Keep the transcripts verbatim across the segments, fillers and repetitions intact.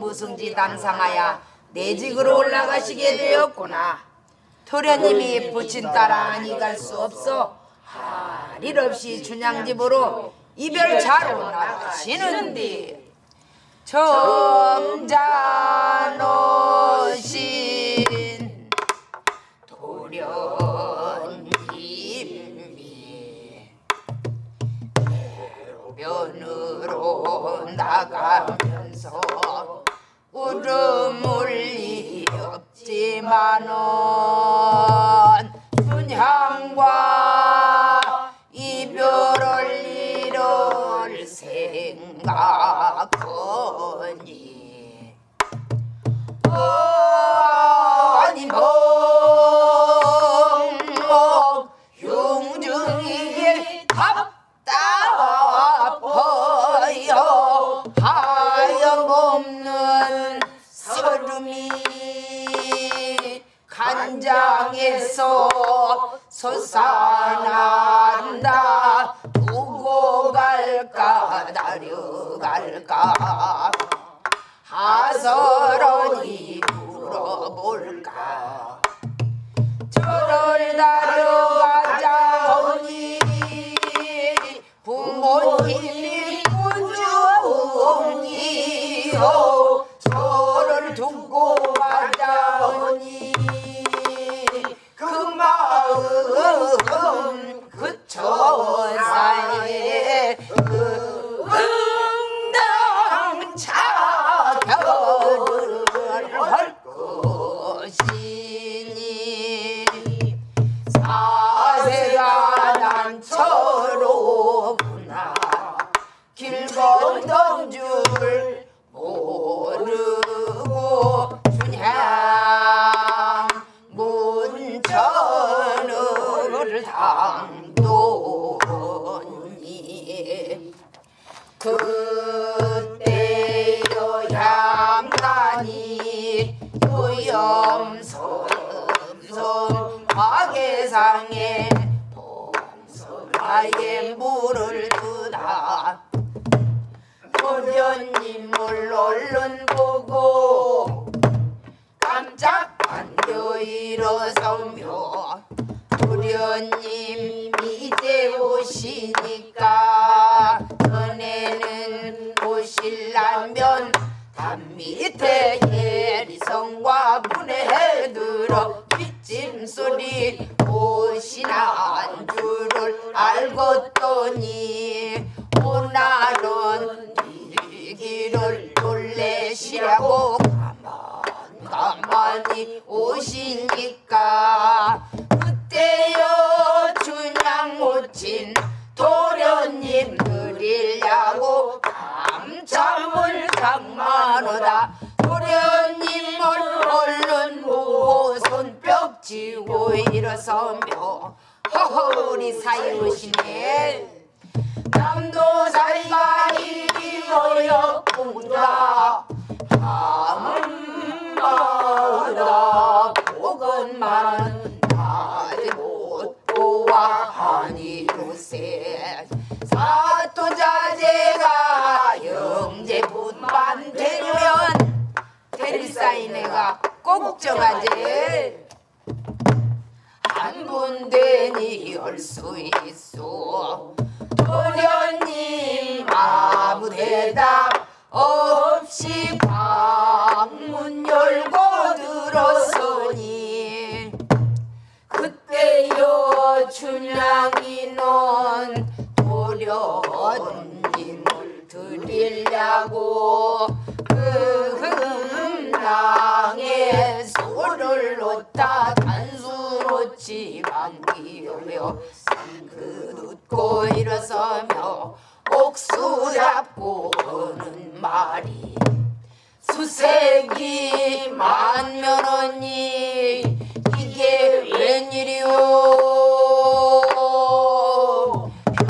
무승지 당상하여 내직으로 올라가시게 되었구나. 도련님이 부친 따라 아니 갈 수 없어 할 일 없이 춘향집으로 이별차로 나가시는디 점잖으신 도련님이 배로변으로 나가면서 울음 울리 없지만은 춘향과 이별할 일을 생각하니 아니 멍멍 흉중이게 답답하여 하염없는 서름이 간장에서 솟아난다. 두고 갈까 다려갈까 하서러니 물어볼까. 저를 다려가자오니 부모님이 꾸준히요 저를 두고 가자오니 그 마음 그 처사에 응당 차별을 할 것이니 사세가 난처로구나. 길 건넌 줄 모르고 춘향 문천을 당도니 그때여 양간이 요염섬섬 화계상에 봉설하에 물을 두다. 도련님을 얼른 보고 깜짝 반겨 일어서며 도련님 이제 오시니까 전에는 오실라면 담 밑에 예리성과 문에 들어 빗짐소리 오시난 줄을 알겠더니 오늘은 이 길을 놀래시라고 가만 가만히 오시니까 그때여 춘향 모친 도련님 드리려고 감참을 장만하다. 도련님을 얼른 보고 손뼉 치고 일어서며 허허 우리 사이 오시네. 남도사이가 이리 모였구나. 밤마다 복은만 나지 못 보아하니 요새 사또자제가 영재분만 되면 대리사이 내가 꼭 정하지. 한 분 되니 할 수 있어. 도련님 아무 대답 없이 방문 열고 들었으니 그때여 춘향이는 도련님을 드리려고 그 흠낭에 소를 놓다 단수로 지방기며 그 웃고 일어서며 옥수 잡고 하는 말이 수색이 만면 언니 이게 웬일이오.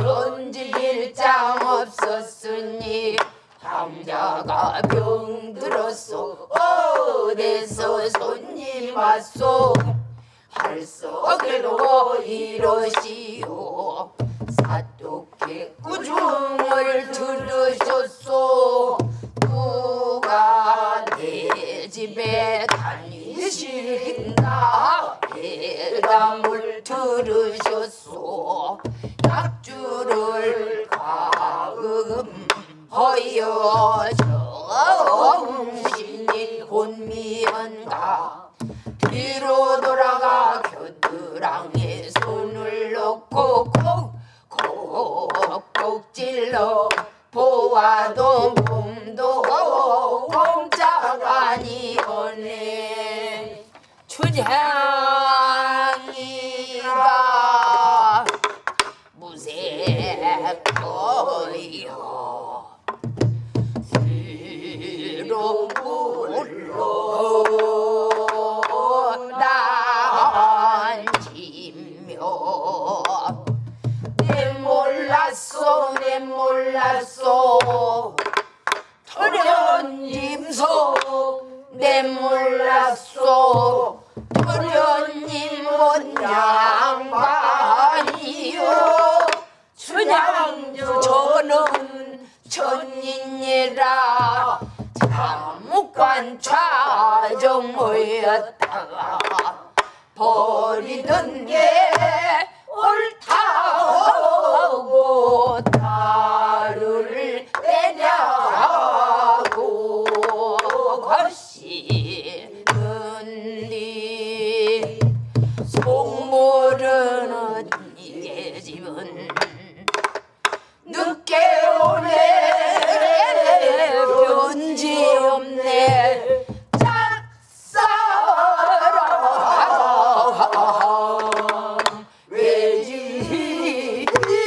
편지길장 없었으니 황자가 병들었소. 어디서 손님 왔소. 발석으로 이러시오. 사또께 꾸중을 들으셨소. 누가 들으셨소. 약주를 가음하여 정신이 혼미한가. 뒤로 돌아가 겨드랑이에 손을 넣고 콕콕콕 찔러 보아도 몸도 꼼짝 아니오네. 춘향이가 무색거여 새로 불러 난지며 내 몰랐어 내 몰랐어 도련님소 내 몰랐어 도련님 못 양반이요. 춘향 저는 천인이라 잠묵관 좌정모였다가 버리던 게 옳다고 다루를 때냐고 거시는디. 속모르는 이의 집은 늦게 오네 변지 없네. 짝사랑 외지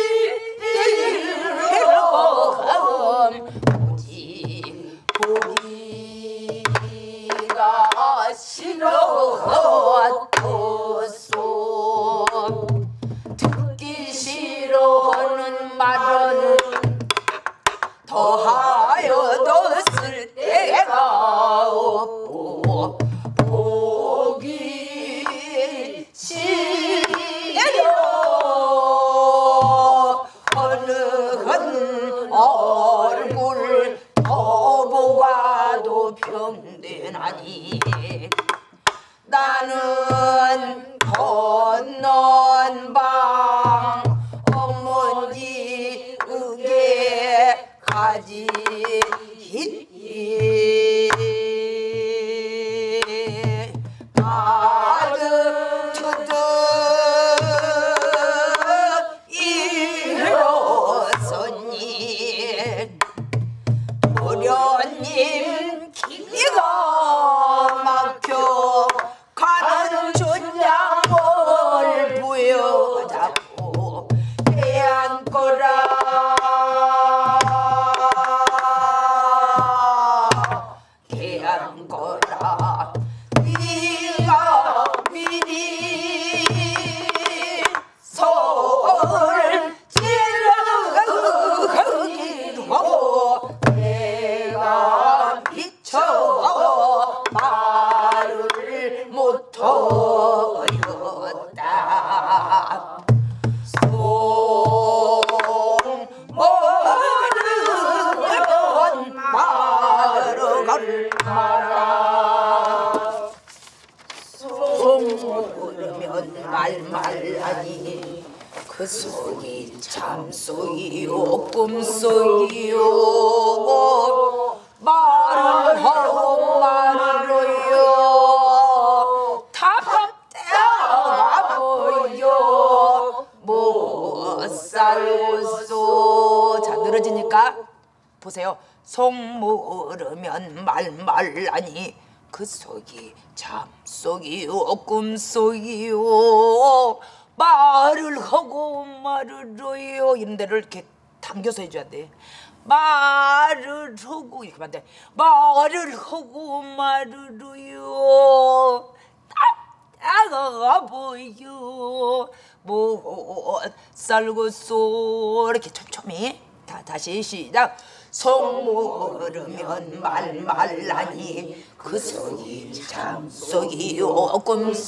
오지 보기가 싫어졌소. 듣기 싫어하는 말은 더하여도 쓸 데가 없고 보기 싫어 어느 얼굴 더 보아도 평등하니. 나는 건넌 방 어머니 의게 가지 가득 투득 일어서니. 도련님 기가 막혀 가는 춘향을 부여잡고 대안거라. 대안거라. 네가 미리 서울 찌르기로 내가 미쳐 말을 못하였다. 속모르는 말을 마라. 속모르면 말말하니 그 속이 참속이요 꿈속이요. 말을 하고 말을 해요 답답해요 못 살고서. 자 늘어지니까 보세요. 속 모르면 말말하니 그 속이 잠속이요 꿈속이요. 말을 하고 말을 해요. 이런 데를 이렇게 당겨서 해줘야 돼. 말을 하고 이렇게 하면 안 돼. 말을 하고 말을 해요 답답아 보여 못 살고서. 이렇게 촘촘히. 다, 다시 시작. 속 모르면 말말하니 그 속이 잠속이요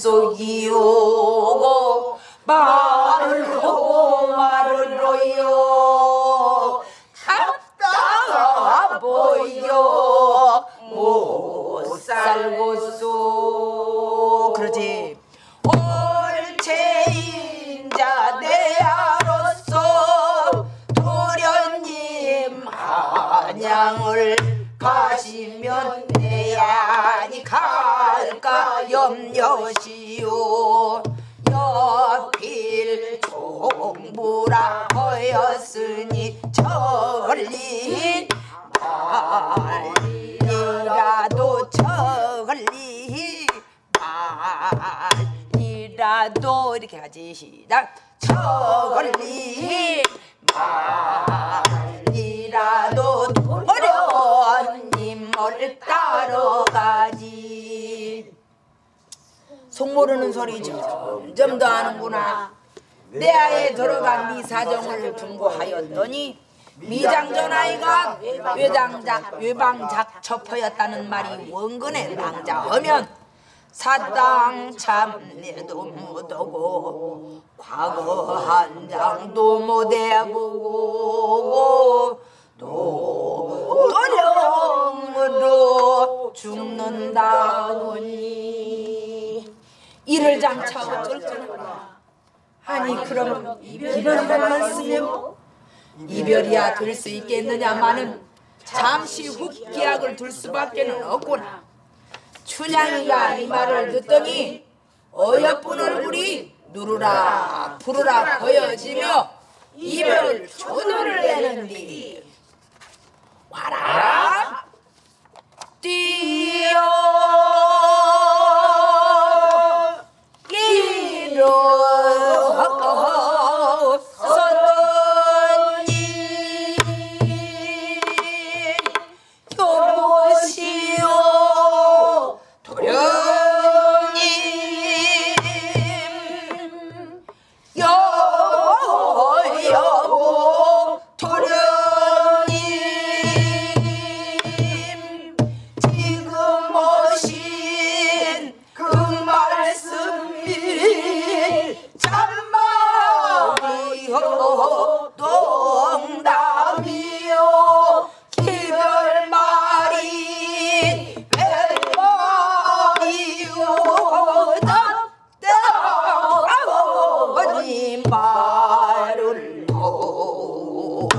꿈속이요. 말을 하고 말을 해요 답답아 보여 못 살고서. 그러지. 옳지 사냥을 가시면 내야니 갈까 염려시오. 여필 종부라 하였으니 천리 말이라도 천리 말이라도 이렇게 하지. 시작. 천리 말이라도 도련님을 따라가지. 속 모르는 소리 점점 더 하는구나. 내 아에 들어간 네 사정을 중고하였더니 미장전 아이가 외장작 외방작 첩하였다는 말이 원근에 낭자하면 사당 참내도 못하고 과거 한 장도 못 해보고 또 도령으로 죽는다더니 이를 장차 어쩔까나. 아니 그럼 이별만 쓰면 이별이야 될 수 있겠느냐마는 잠시 후 기약을 둘 수밖에는 없구나. 춘향이가 이 말을 듣더니 어여쁜 얼굴이 누르락 부르락 보여지며 이별 초도를 내는디 와라 뛰어 일어섰더니 여보시오 도련님 여보 여보 도련님 지금 오신 그 말씀이 참말이요 농담이요 기별말이 웬말이요 답답하니 말을 호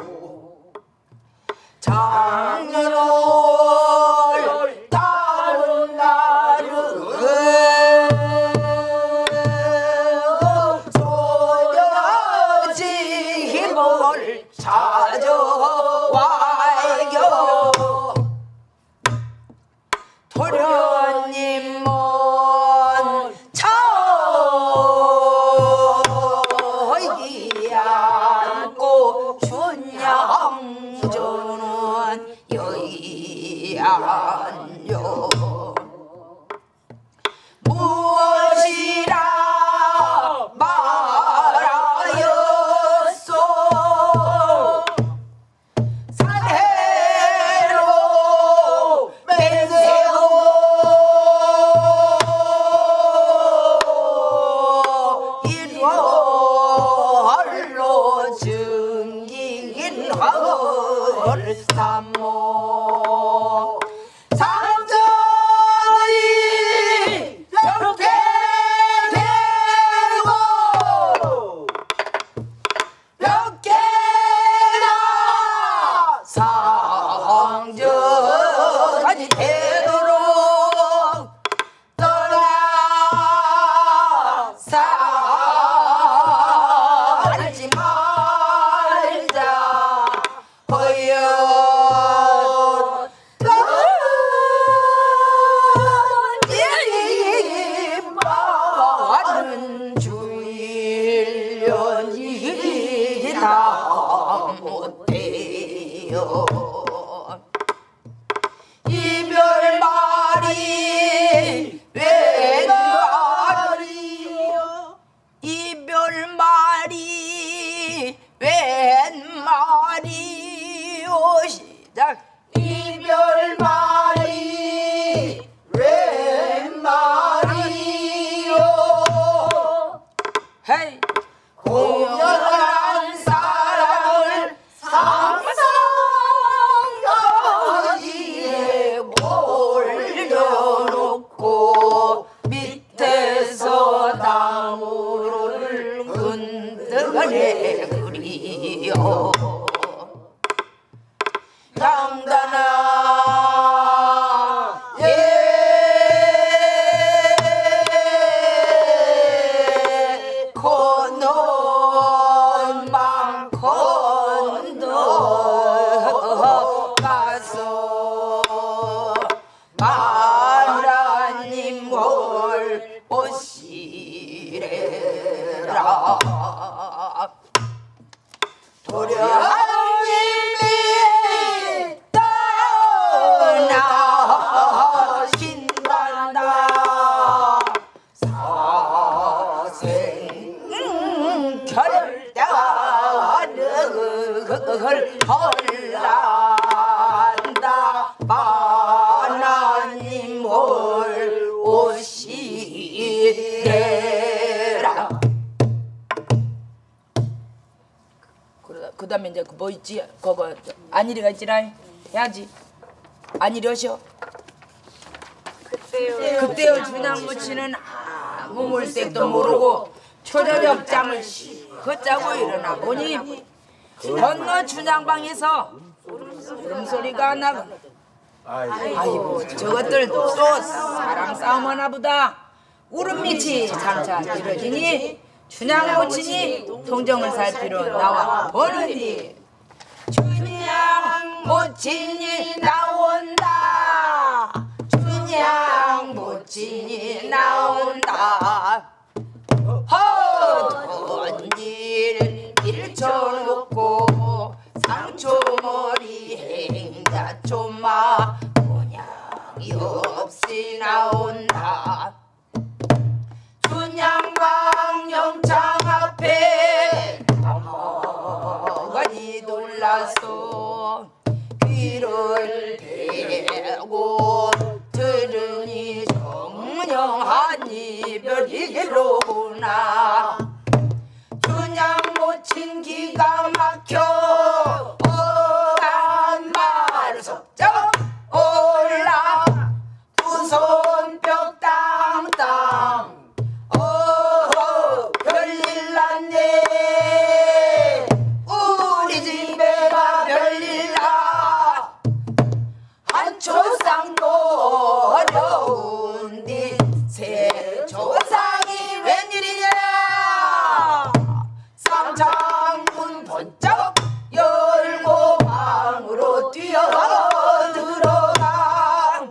장렬 다른 날은 소녀지 힘을 찾아와요. 도련님은 저기 않고 춘향전은 여기 안요. 무엇이라 말하였소. 산해로 맹세호 일월로 증긴 헐 삼모 상전이 이렇게 되고 몇 개나 상전이 되도록 떠나 살지 말자 허연 많은 주일년이 다 못해요. 이별 말이 웬 말이요. 이별 말이 웬 말이요. 시작. 이별 말이 웬 말이요. 헤이 공연한 사랑을 상상여지에 올려놓고 밑에서 나무를 흔들어 그리요. 양 되라 도련님이 떠나신단다 사생 결단을 헐란다 하나님 올 오시래라. 그 다음에 이제 그 뭐 있지? 그거 안일이가 있지라 해야지. 안일이 오셔. 그때요. 그때요 준양무치는 아무 물색도 모르고 초저녁잠을 걷자고 일어나 보니 건너 준양방에서 울음소리가 나고 아이고 저것들도 또 사랑 싸움하나 보다. 울음밑이 장차 길어지니 춘향모친이 동정을 살피러 나와 보느니 춘향모친이 나온다 춘향모친이 나온다 허던 일 밀쳐놓고 상초머리 행자초마 모양이 없이 나온다 춘향방 영창 앞에 어머니 놀라서 귀를 대고 들으니 정령한 이별이로구나 춘향모친 기가 막혀 어간 말 석정 올라 두 손 뼈 땅땅 어허 별일 났네 우리 집에가 별일 나 한초상도 어려운데 새 조상이 웬일이냐 삼창문 번쩍 열고 방으로 뛰어들어가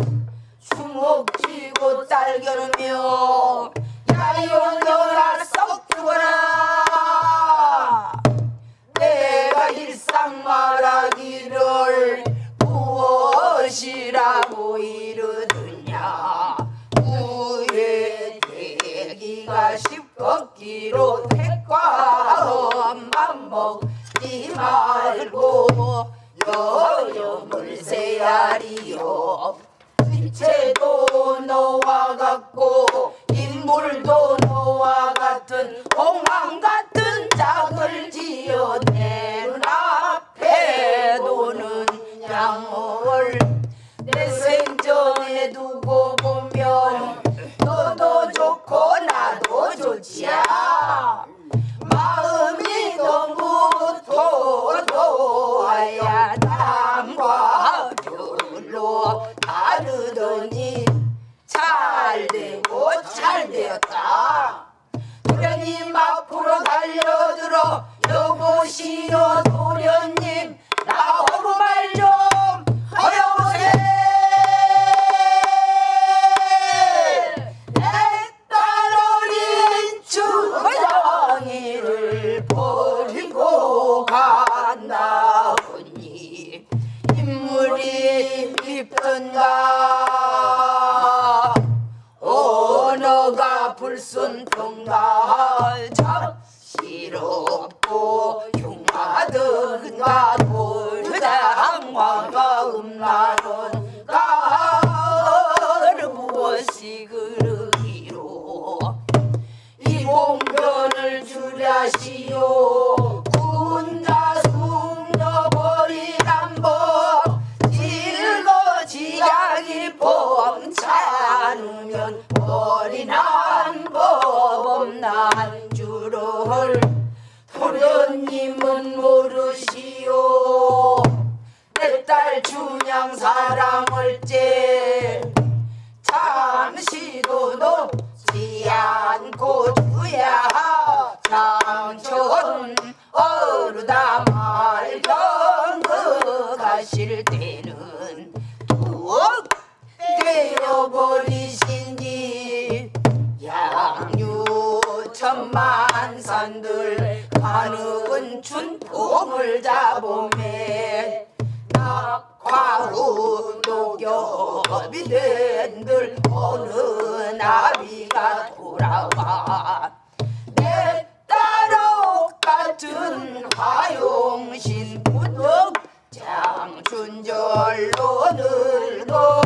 주먹쥐고 딸겨누며 야이놈들아 썩 죽어라 내가 일상 말하기를 무엇이라고 이르느냐 우에 대기가 십걷기로 택과만 먹지 말고 여염을 세야리요 빛체도 너와 같고 인물도 너와 같은 공황 같은 짝을 지어 내 눈앞에 노는 양을 내 생전에 두고 보면 너도 좋고 나도 좋지야 마음이 너무 도도하야 남과 별로 다르더니 잘되고 잘되었다 도련님 앞으로 달려들어 여보시오 도련님 나하고 말 좀 하여보세 내 딸 어린 춘향이를 버리고 간다 보니 인물이 깊던가 언어가 불순통가 잡시럽고 흉하던가 돌장화가 음란한가 무엇이 그르기로 이 봉변을 주랴시오 군자 숙녀버리란 법 질거지약이 범차누면 버리난 법 없난 줄을 도련님은 모르시오 내 딸 춘향 사랑을 째 잠시도 높지 않고 주야 장천 만산들 가는 춘풍을 잡으매 낙화로 녹엽이 된들 어느 나비가 돌아와 내 딸옥 같은 화용신 무덕 장춘절로 늙어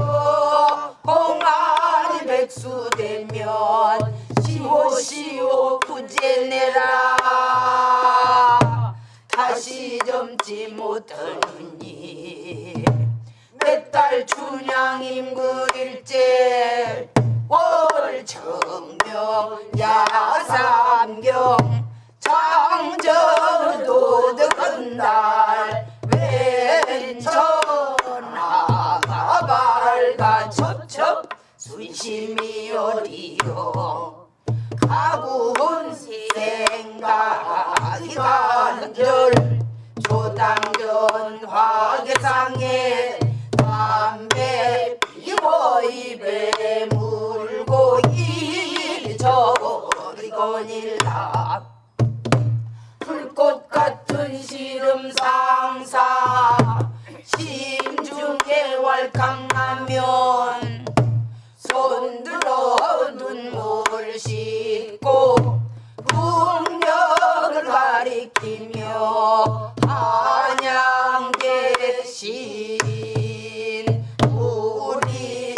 공안이 백수 되면 시오시오 구제내라 다시 젊지 못하느니 내 딸 춘향임 그일째 월청명 야삼경 장정도 득한달 왼천하가 밝아 첩첩 순심이 어디요 가구은 생각이 간절 조당전 화계상에 담배 피고 입에 물고 이리저리거닐라 불꽃 같은 시름 상사 심중에 왈칵나면 손들어 눈물 씻고 국력을 가리키며 한양계신 우리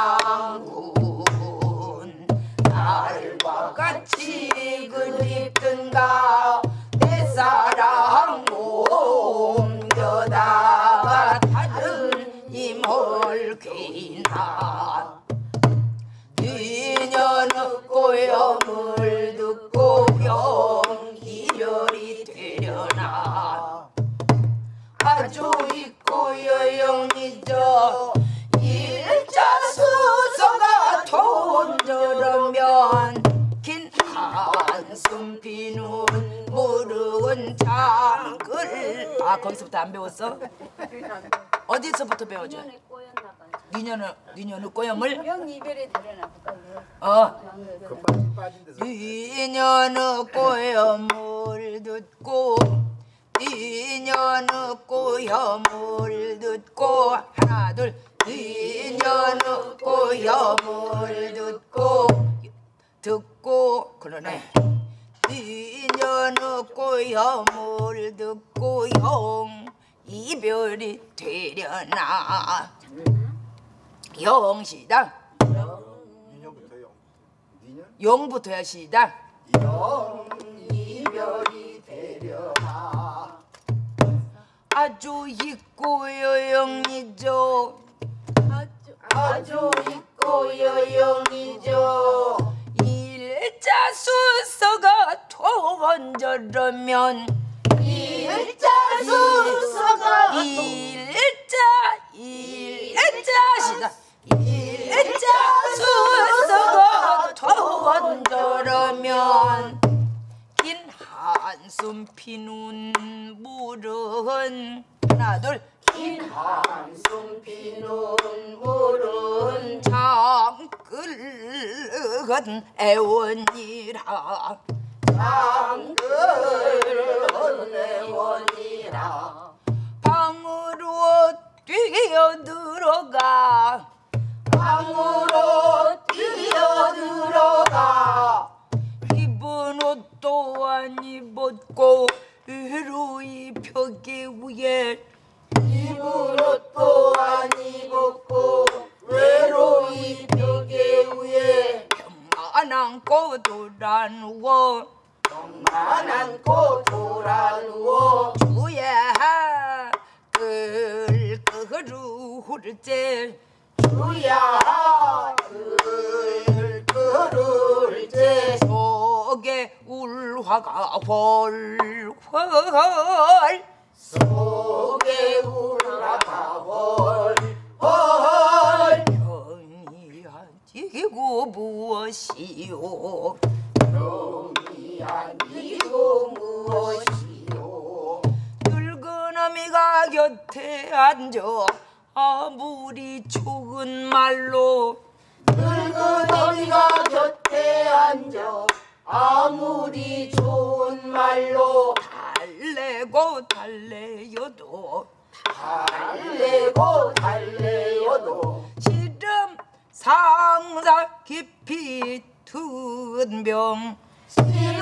낭군 날과 같이 그립든가 내 사랑 옮겨다가 다른 임을 괴나 인연의 고염을 듣고 영이별이 되려나 아주 있고 여영이죠 일자수서가 돈저러면 긴 한숨 비는 무르은 장글 아 거기서부터 안 배웠어? 어디서부터 배워줘? 니년의 니년의 꼬염을 영 이별이 되려나 어 니년의 꼬염을 듣고 니년의 꼬염을 듣고 하나 둘 니년의 꼬염을 듣고 듣고 그러네 니년의 꼬염을 듣고 영 이별이 되려나 영시다 인연부터 영. 니년? 영부터야 시다 영 이별이 되려나 아주 있고 여영이죠 아주 있고 여영이죠 일자수서가 돈저러면 일자수서가 일자 일자시다 일자수서가 돈저러면 긴 한숨 피는 물은 하나 둘 긴 한숨 피는 물은 장글은 애원이라 장글은 애원이라 방으로 뛰어들어가 방으로 뛰어들어가 입은 옷도 안 입었고 외로이 벽에 위에 입은 옷도 안 입었고 외로이 벽에 위에 벽만 안고 돌아누워 벽만 안고 돌아누워 주야 끌끌을째 주야 끌끌을째 속에 울화가 훨훨 속에 울라가 훨훨 영이한 이고 무엇이요 영이한 이고 무엇이요 늙은 어미가 곁에 앉아 아무리 좋은 말로 늙은 어미가 곁에 앉아 아무리 우리 좋은 말로 달래고 달래요도 달래고 달래요도 시름 상사 깊이 든 병 시름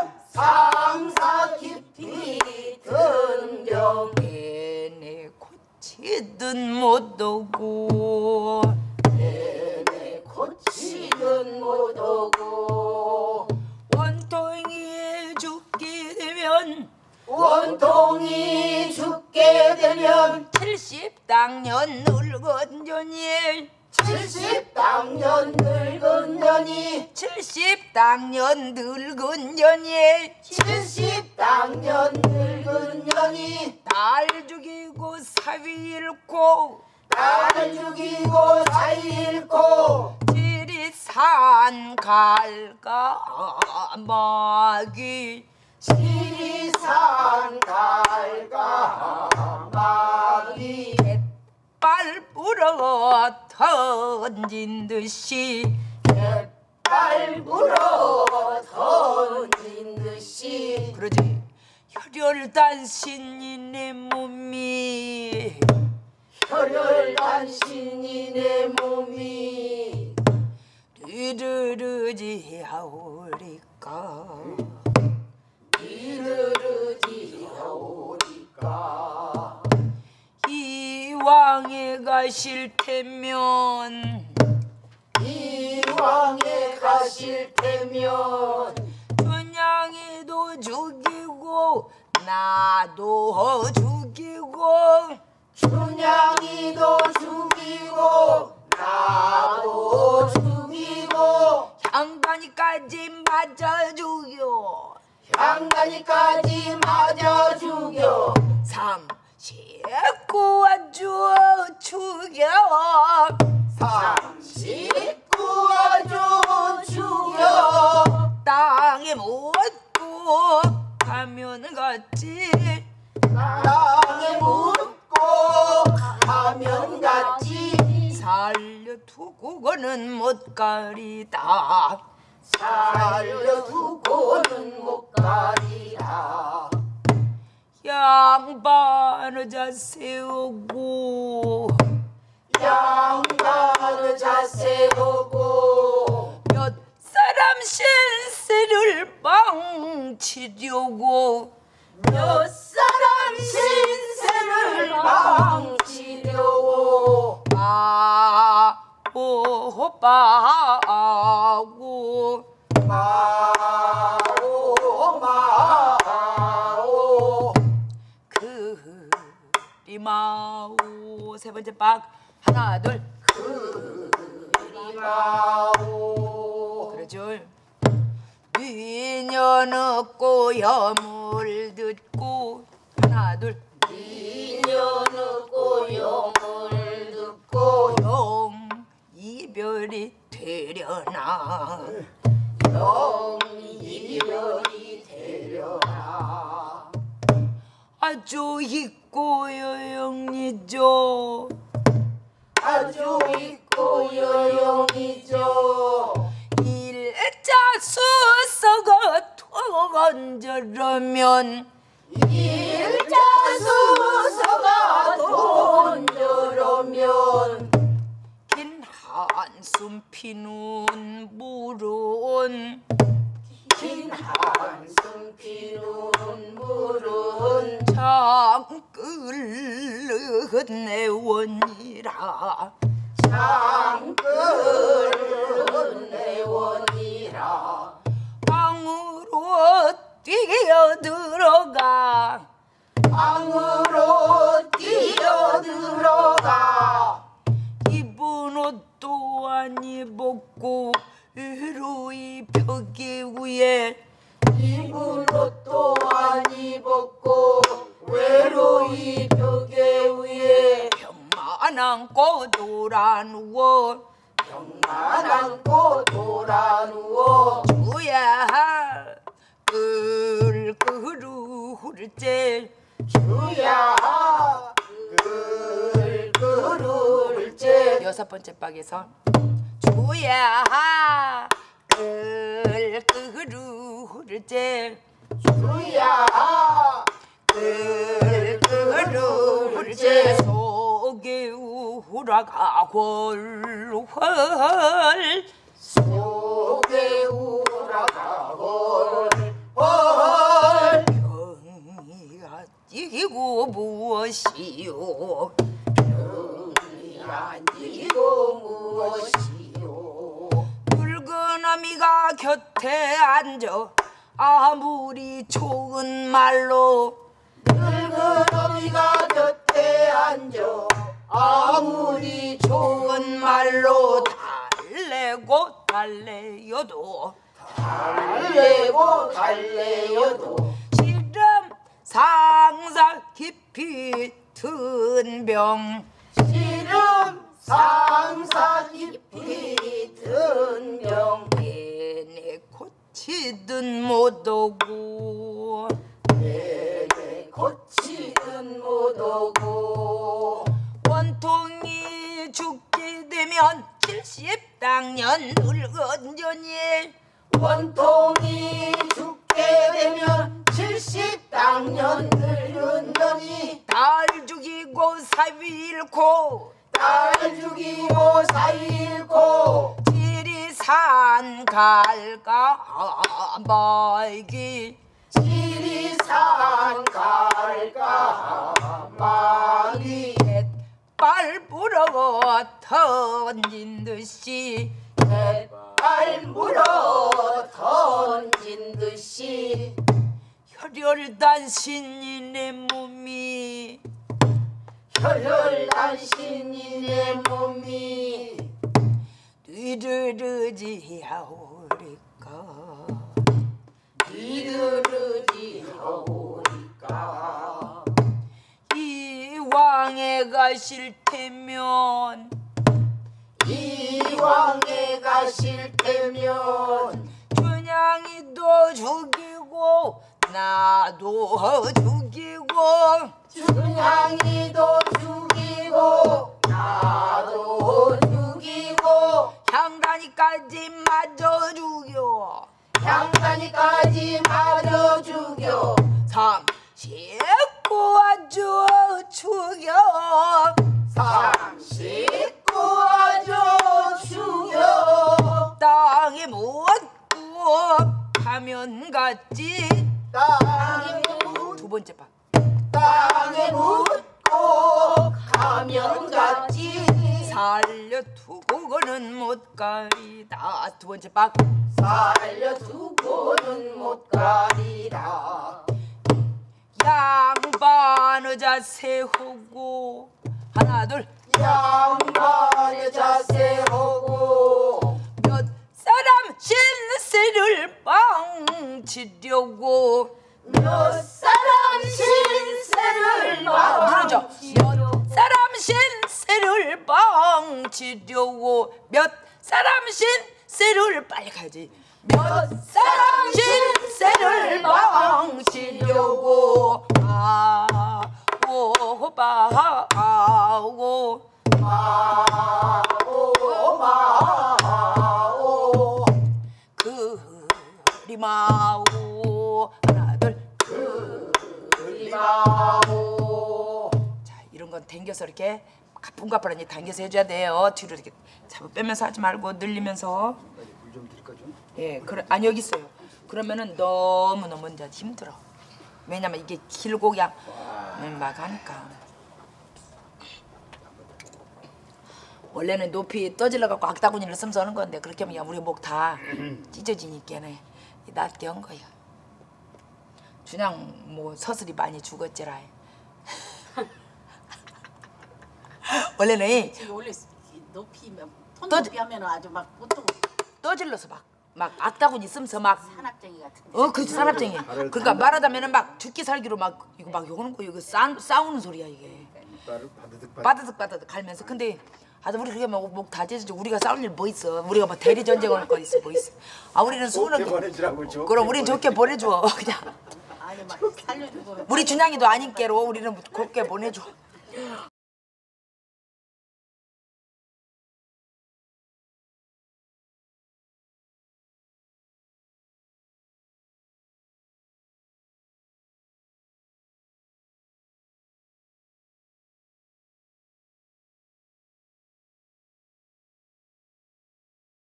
상사 깊이 든 병 내내 고치든 못오고 내내 고치든 못오고 원통이 죽게 되면 원통이 죽게 되면 칠십 당년 늙은 년이 칠십 당년 늙은 년이 칠십 당년 늙은 년이 칠십 당년 늙은 년이 딸 죽이고 사위 잃고 딸 죽이고 사위 잃고 지리산 갈가마귀 지리산 갈가마귀 발 불어 던진 듯이 갯발 불어 던진 듯이 그러지 혈혈단신이 내 몸이 혈혈단신이 내 몸이 뒤르르지 하오리까 이르르지 하오리까 이왕에 가실 테면 이왕에 가실 테면 춘향이도 죽이고 나도 죽이고 춘향이도 죽이고 나도 죽이고 향단이까지 맞아 죽여 향단이까지 맞아 죽여 삼십구 아주 죽여 삼십구 아주 죽여 땅에 묻고 가면 같지 땅에 묻고 가면 같지 살려두고는 못 가리다 살려두고는 못 가리라 양반을 자세우고 양반을 자세우고 몇 사람 신세를 망치려고 몇 사람 신세를 망치려고 마오마고 마오마오 그리마오 세 번째 박 하나 둘 그리마오 그러죠 위년 없고 염을 듣고 하나 둘 인연 없고 영을 듣고 영 이별이 되려나 영 이별이 되려나 아주 있고 여영이죠 아주 있고 여영이죠 일자 수서가 던져라면 일자 수서가 돈저러면 긴 한숨 피는 물은 긴 한숨 피는 물은 장 끓는 내원이라 장 끓는 내원이라 방으로 뛰어들어가 방으로 뛰어들어가 입은 옷도 안 입었고 외로이 벽에 위에 입은 옷도 안 입었고 외로이 벽에 위에 병만 안고 돌아누워 병만 안고 돌아누워 주야 끌끌울제 주야 끌끌울제 여섯 번째 박에서 주야 끌끌울제 울제 주야 끌끌 울제 속에 우라가 헐헐 속에 우라가 헐헐 병이가 이고 무엇이요 아니고 무엇이요 붉은 어미가 곁에 앉아 아무리 좋은 말로 늙은 어미가 곁에 앉아 아무리 좋은 말로 달래고 달래여도 달래고 달래여도 시름 상사 깊이 든 병 시름 상사 깊이 든 병 내내 고치든 못오고 내내 고치든 못오고 원통이 죽게 되면 칠십 당년 늙은 년이 원통이 죽게 되면 칠십 당년 늙은 년이 달 죽이고 사위 잃고 딸 죽이고 사위 잃고 지리산 갈까 말기 지리산 갈까 말이 발 불어 던진 듯이 발 물어 던진 듯이 혈혈단신이 내 몸이 혈혈단신이 내 몸이 뒤르르지 하오리까 이르르지 하오리까 이왕에 가실 테면 이왕에 가실 테면 춘향이도 죽이고 나도 죽이고 춘향이도 죽이고 나도 죽이고 향단이까지 마저 죽여 향단이까지 마저 죽여 삼십구 아주 죽여 삼십구 아주 죽여 땅에 묻고 가면 갔지 땅에 묻 두 번째 방 땅에 묻고 가면 갔지 살려두고는 못 가리다 두 번째 방 살려두고는 못 가리라 양반 의자 세우고 하나 둘 양반의 자세하고 몇 사람 신세를 망치려고 몇 사람 신세를 아, 늘어져. 망치려 몇 사람 신세를 망치려고 몇 사람 신세를 빨리 가야지 몇 사람 신세를 망치려고 아오 바하오 마오 마오 그리마오 하나 둘 그리마오 자 이런 건 당겨서 이렇게 가뿐가뿐하니 당겨서 해줘야 돼요. 뒤로 이렇게 잡아 빼면서 하지 말고 늘리면서. 물 좀 드릴까 좀? 예, 그래 아니 여기 있어요. 그러면은 너무 너무 이제 힘들어. 왜냐면 이게 길고 그냥 막 하니까. 원래는 높이 떠질러 갖고 악다구니를 쓰면서 하는 건데 그렇게 하면 우리 목 다 찢어지니까네 낫게 한 거야. 준양 뭐 서슬이 많이 죽었지라. 원래는 지금 원래 높이 톤 또- 높이 하면 아주 막 보통 떠질러서 막 막 악다구니 쓰면서 막 산악쟁이 같은데. 어, 그 산업쟁이. 그러니까 말하자면은 막 죽기 살기로 막 이거 막 요거는 거 이거 싸, 싸우는 소리야 이게. 이빨을 바드득 바드득. 바드득 바드득 갈면서 근데 아주 우리 그게 목다 찢어지 우리가 싸울 일 뭐 있어? 우리가 뭐 대리 전쟁할 거 있어 뭐 있어? 아 우리는 좋게 수는 보내주라고 좋게 그럼 우린 좋게 보내줘 그냥. 아니 막 살려주고. 우리 준양이도 아닌 게로 우리는 곱게 보내줘.